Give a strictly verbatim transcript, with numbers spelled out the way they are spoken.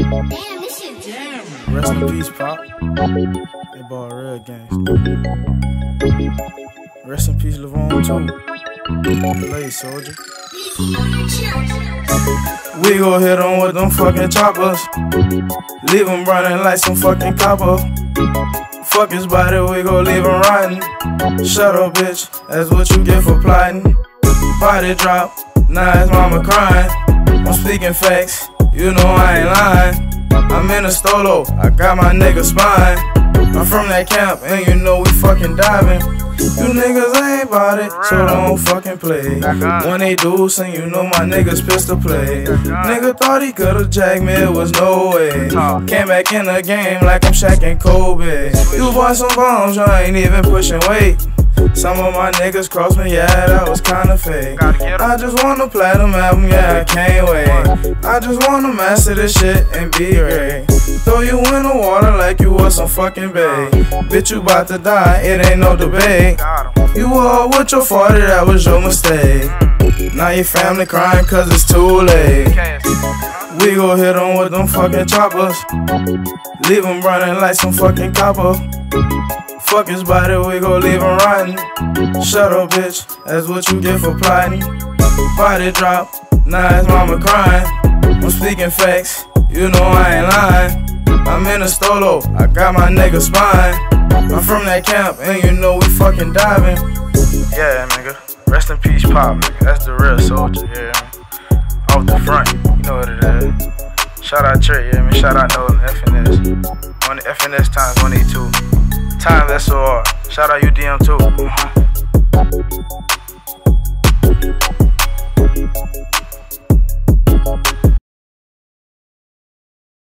Damn, this shit jam. Rest in peace, Pop. That boy real gangster. Rest in peace, Lavone, too. Play, soldier. We go hit on with them fucking choppers. Leave them running like some fucking copper. Fuck his body, we go leave him rotten. Shut up, bitch, that's what you get for plotting. Body drop, now his mama crying. I'm speaking facts, you know I ain't lying. I'm in a stolo, I got my nigga spine. I'm from that camp, and you know we fucking diving. You niggas ain't bout it, so don't fucking play. When they do sing, you know my niggas pistol play. Nigga thought he could've jacked me, it was no way. Came back in the game like I'm Shaq and Kobe. You bought some bombs, you ain't even pushing weight. Some of my niggas crossed me, yeah, that was kinda fake. I just want a platinum album, yeah, I can't wait. I just wanna master this shit and be great. Throw you in the water like you was some fucking bae. Bitch, you bout to die, it ain't no debate. You all with your forty, that was your mistake. Now your family crying cause it's too late. We go hit on with them fucking choppers. Leave them running like some fucking copper. Fuck his body, we gon' leave him rotten. Shut up, bitch, that's what you get for plotting. Body drop, now his mama crying. I'm speaking facts, you know I ain't lying. I'm in a stolo, I got my nigga spine. I'm from that camp, and you know we fucking diving. Yeah, nigga, rest in peace, Pop, nigga. That's the real soldier, yeah. Off the front, you know what it is. Shout out Trey, yeah, man. Shout out Nolan, F N S. On the F N S times one eighty-two. Time, that's so hard. Shout out U D M too.